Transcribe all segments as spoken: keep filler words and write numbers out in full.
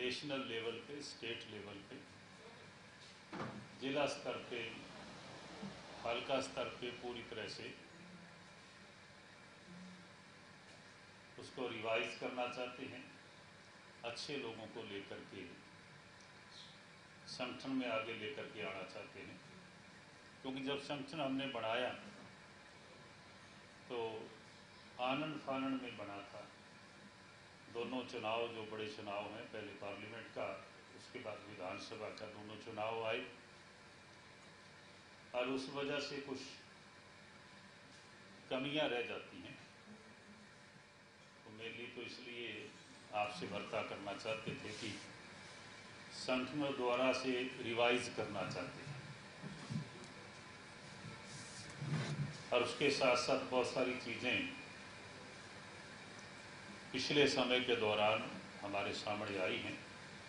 National level पे, state level पे, जिला स्तर पे, हल्का स्तर पे पूरी तरह से उसको रिवाइज करना चाहते हैं। अच्छे लोगों को लेकर के संगठन में आगे लेकर के आना चाहते हैं, क्योंकि जब संगठन हमने बनाया तो आनंद फानंद में बना था। दोनों चुनाव जो बड़े चुनाव हैं, पहले पार्लियामेंट का, उसके बाद विधानसभा का, दोनों चुनाव आए और उस वजह से कुछ कमियां रह जाती हैं। तो मेनली तो इसलिए आपसे वार्ता करना चाहते थे कि संगठनों द्वारा से रिवाइज करना चाहते हैं, और उसके साथ साथ बहुत सारी चीज़ें पिछले समय के दौरान हमारे सामने आई हैं।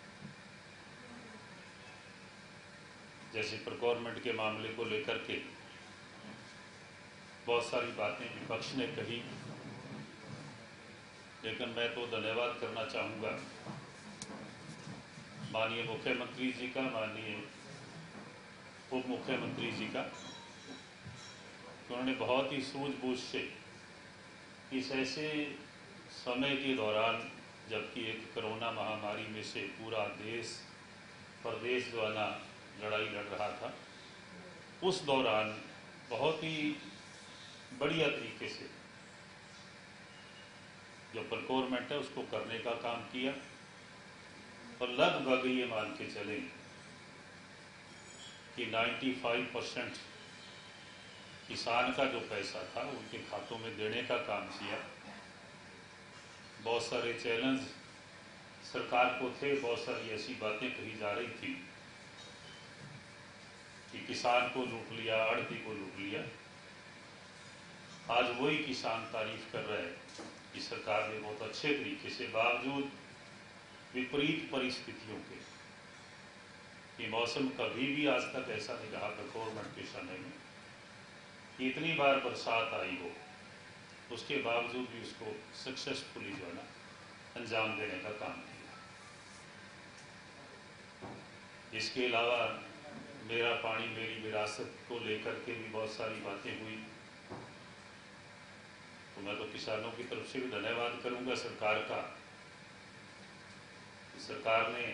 जैसे प्रोक्योरमेंट के मामले को लेकर के बहुत सारी बातें विपक्ष ने कही, लेकिन मैं तो धन्यवाद करना चाहूँगा माननीय मुख्यमंत्री जी का, माननीय उप मुख्यमंत्री जी का, उन्होंने बहुत ही सूझबूझ से इस ऐसे समय के दौरान, जबकि एक कोरोना महामारी में से पूरा देश प्रदेश जो है ना लड़ाई लड़ रहा था, उस दौरान बहुत ही बढ़िया तरीके से जो प्रोक्योरमेंट है उसको करने का काम किया। और लगभग ये मान के चले कि पचानवे परसेंट किसान का जो पैसा था उनके खातों में देने का काम किया। बहुत सारे चैलेंज सरकार को थे, बहुत सारी ऐसी बातें कही जा रही थी कि किसान को लूट लिया, आड़ती को लूट लिया। आज वही किसान तारीफ कर रहे हैं कि सरकार ने बहुत अच्छे तरीके से, बावजूद विपरीत परिस्थितियों के, ये मौसम कभी भी आज तक ऐसा नहीं रहा प्रोक्योरमेंट के समय में कि इतनी बार बरसात आई हो, उसके बावजूद भी उसको सक्सेसफुली जो है ना अंजाम देने का काम किया। इसके अलावा मेरा पानी मेरी विरासत को लेकर के भी बहुत सारी बातें हुई। तो मैं तो किसानों की तरफ से भी धन्यवाद करूंगा सरकार का। सरकार ने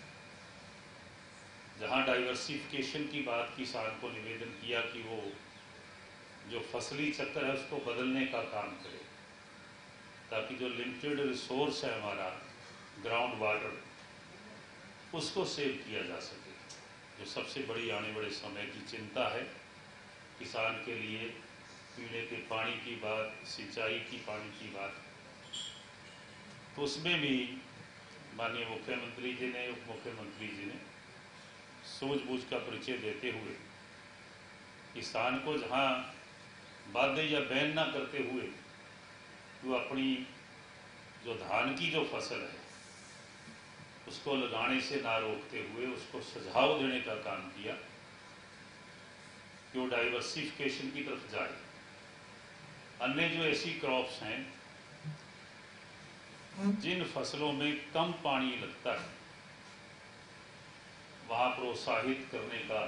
जहां डाइवर्सिफिकेशन की बात किसान को निवेदन किया कि वो जो फसली चक्कर है उसको बदलने का काम करे, ताकि जो लिमिटेड रिसोर्स है हमारा ग्राउंड वाटर, उसको सेव किया जा सके। जो सबसे बड़ी आने वाले समय की चिंता है किसान के लिए, पीने के पानी की बात, सिंचाई की पानी की बात, तो उसमें भी माननीय मुख्यमंत्री जी ने, उप मुख्यमंत्री जी ने सूझबूझ का परिचय देते हुए किसान को जहां बाध्य या बैन ना करते हुए वो अपनी जो धान की जो फसल है उसको लगाने से ना रोकते हुए उसको सुझाव देने का काम किया कि वो डाइवर्सिफिकेशन की तरफ जाए। अन्य जो ऐसी क्रॉप्स हैं जिन फसलों में कम पानी लगता है, वहां प्रोत्साहित करने का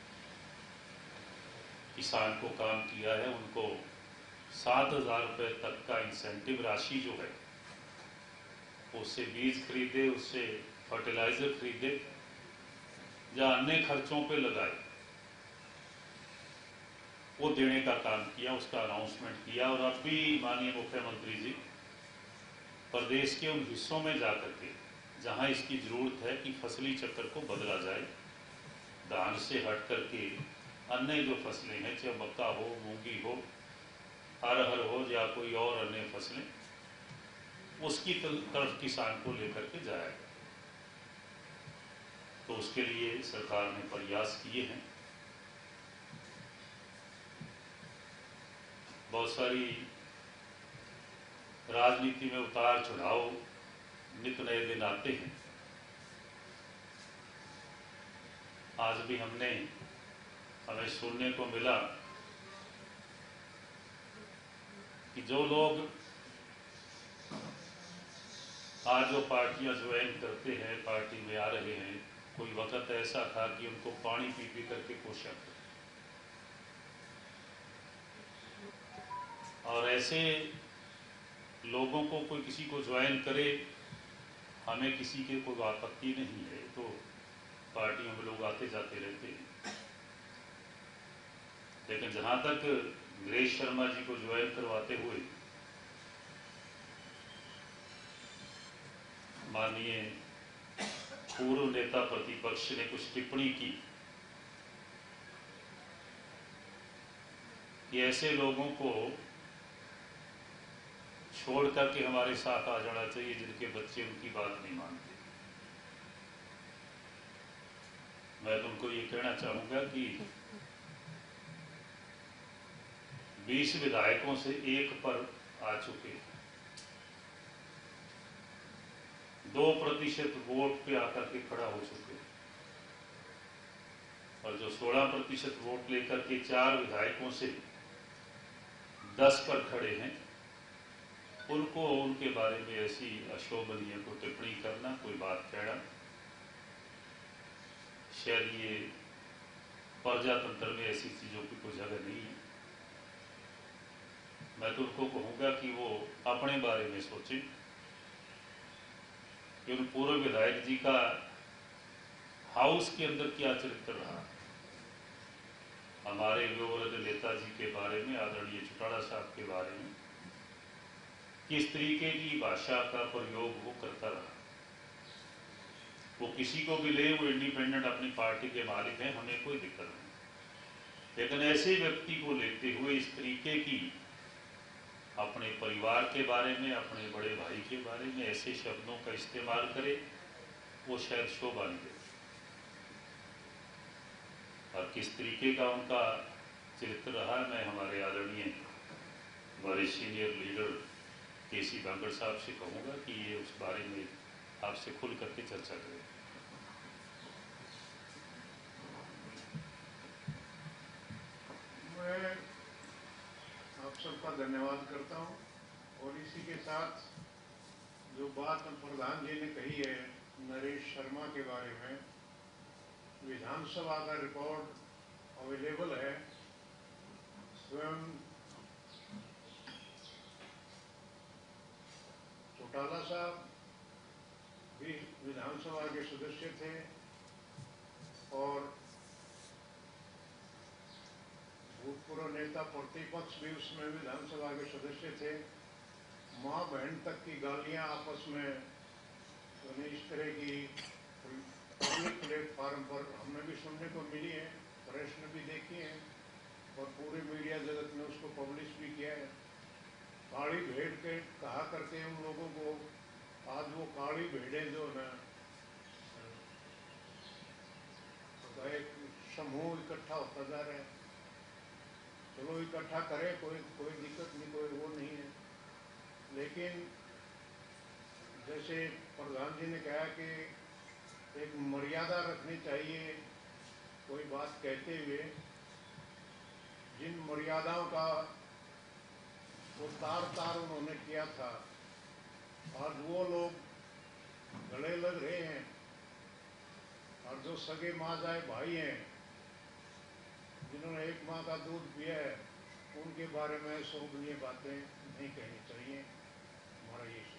किसान को काम किया है। उनको सात हजार रुपये तक का इंसेंटिव राशि जो है, उससे बीज खरीदे, उससे फर्टिलाइजर खरीदे या अन्य खर्चों पे लगाए, वो देने का काम किया, उसका अनाउंसमेंट किया। और अब भी माननीय मुख्यमंत्री जी प्रदेश के उन हिस्सों में जाकर के जहां इसकी जरूरत है कि फसली चक्र को बदला जाए, धान से हट करके अन्य जो फसलें हैं, चाहे मक्का हो, मूंगी हो, अरहर हो या कोई और अन्य फसलें, उसकी तरफ किसान को लेकर के जाएगा। तो उसके लिए सरकार ने प्रयास किए हैं। बहुत सारी राजनीति में उतार चढ़ाव, नित नए दिन आते हैं। आज भी हमने हमें सुनने को मिला कि जो लोग आज जो पार्टियां ज्वाइन करते हैं, पार्टी में आ रहे हैं, कोई वक्त ऐसा था कि उनको पानी पी पी करके पोषा था। और ऐसे लोगों को कोई किसी को ज्वाइन करे, हमें किसी के कोई आपत्ति नहीं है, तो पार्टियों में लोग आते जाते रहते हैं। लेकिन जहां तक नरेश शर्मा जी को ज्वाइन करवाते हुए माननीय पूर्व नेता प्रतिपक्ष ने कुछ टिप्पणी की कि ऐसे लोगों को छोड़ करके हमारे साथ आ जाना चाहिए जिनके बच्चे उनकी बात नहीं मानते। मैं तुमको ये कहना चाहूंगा कि बीस विधायकों से एक पर आ चुके, दो प्रतिशत वोट पे आकर के खड़ा हो चुके, और जो सोलह प्रतिशत वोट लेकर के चार विधायकों से दस पर खड़े हैं, उनको उनके बारे में ऐसी अशोभनीय को टिप्पणी करना, कोई बात कहना, शायद ये प्रजातंत्र में ऐसी चीजों की कोई जगह नहीं है। मैं तो उनको कहूंगा कि वो अपने बारे में सोचें कि उन पूर्व विधायक जी का हाउस के अंदर क्या चरित्र रहा। हमारे युववृद्ध नेताजी के बारे में, आदरणीय चौटाला साहब के बारे में किस तरीके की भाषा का प्रयोग वो करता रहा। वो किसी को भी ले, वो इंडिपेंडेंट अपनी पार्टी के मालिक हैं, हमें कोई दिक्कत नहीं, लेकिन ऐसे व्यक्ति को लेते हुए इस तरीके की अपने परिवार के बारे में, अपने बड़े भाई के बारे में ऐसे शब्दों का इस्तेमाल करे, वो शायद शोभा नहीं देती। और किस तरीके का उनका चरित्र रहा, मैं हमारे आदरणीय हमारे सीनियर लीडर के सी बांगड़ साहब से कहूँगा कि ये उस बारे में आपसे खुल करके चर्चा करें। मैं आप सबका धन्यवाद करता हूँ, और इसी के साथ जो बात प्रधान जी ने कही है नरेश शर्मा के बारे में, विधानसभा का रिकॉर्ड अवेलेबल है। स्वयं चौटाला साहब भी विधानसभा के सदस्य थे, और भूतपूर्व नेता प्रतिपक्ष भी उसमें विधानसभा के सदस्य थे। माँ बहन तक की गालियां आपस में, तो इस तरह की पब्लिक प्लेटफार्म पर हमें भी सुनने को मिली है, प्रेस ने भी देखी है, और पूरे मीडिया जगत ने उसको पब्लिश भी किया है। काली भेड़ के कहा करके उन लोगों को, आज वो काली भेड़ें जो है तो एक समूह इकट्ठा होता जा रहा है। चलो इकट्ठा करें, कोई कोई दिक्कत नहीं, कोई वो नहीं है, लेकिन जैसे प्रधान जी ने कहा कि एक मर्यादा रखनी चाहिए कोई बात कहते हुए। जिन मर्यादाओं का वो तार तार उन्होंने किया था, आज वो लोग गले लग रहे हैं, और जो सगे माँ जाए भाई हैं, जिन्होंने एक माँ का दूध पिया है, उनके बारे में शोभनीय बातें नहीं कहनी चाहिए। हमारा ये